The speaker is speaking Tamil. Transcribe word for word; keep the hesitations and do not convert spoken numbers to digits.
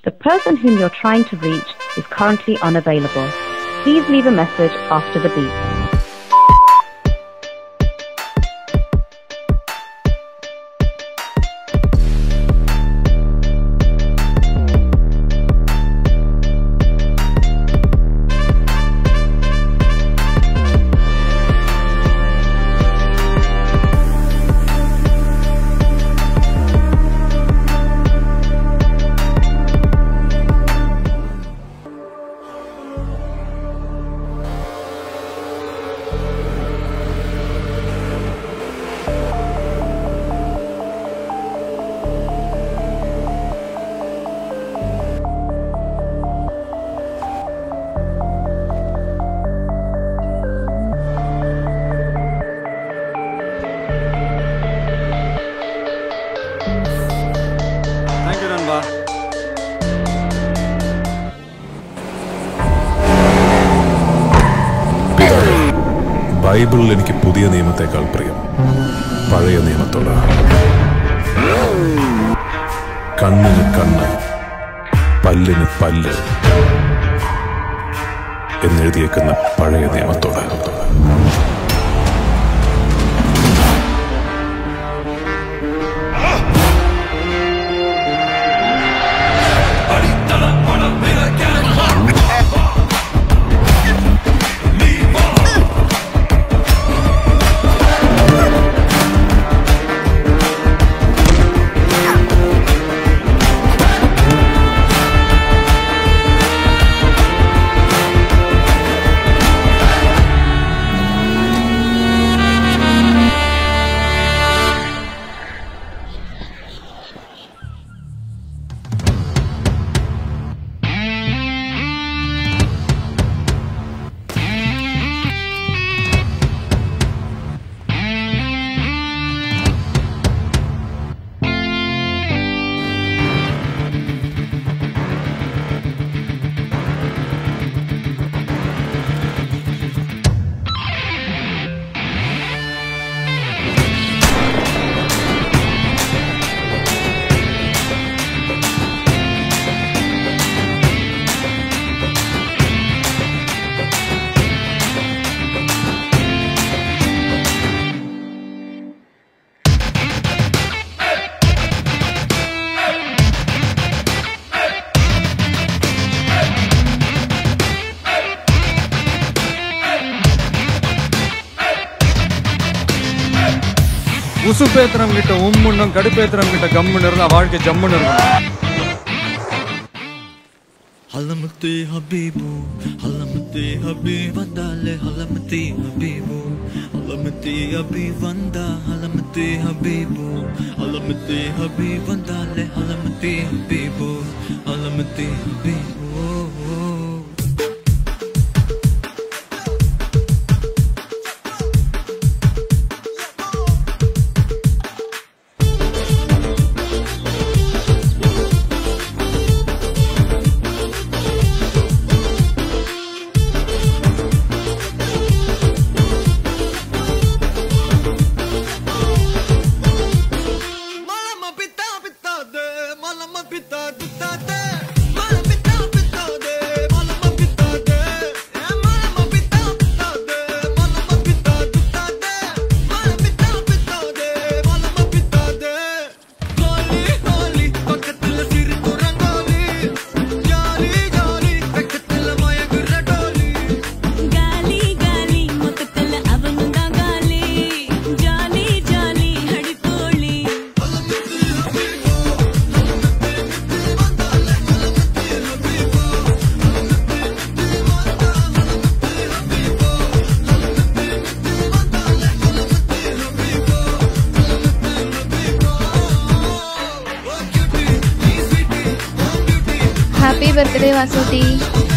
The person whom you're trying to reach is currently unavailable. Please leave a message after the beep. ബൈബിളിൽ എനിക്ക് പുതിയ നിയമത്തെക്കാൾ പ്രിയം പഴയ നിയമത്തോട്. കണ്ണിന് കണ്ണ്, പല്ലിന് പല്ല് എന്നെഴുതിയേക്കുന്ന പഴയ നിയമത്തോട്. உசுப்பேத்திரம் கிட்ட உம்முன்னும் கடுப்பேத்திரம் கிட்ட கம்முன்னு இருந்தா வாழ்க்கை ஜம்முன்னு இருக்கும். ஹலமத்தி ஹபீபு ஹலமத்தி ஹபீப் வந்தாலே ஹலமத்தி ஹபீபு ஹலமத்தி ஹபீப் வந்தா ஹலமத்தி ஹபீபு ஹலமத்தி ஹபீப் வந்தாலே ஹலமத்தி Habib ஹலமத்தி Habib. Happy birthday, Vasuti.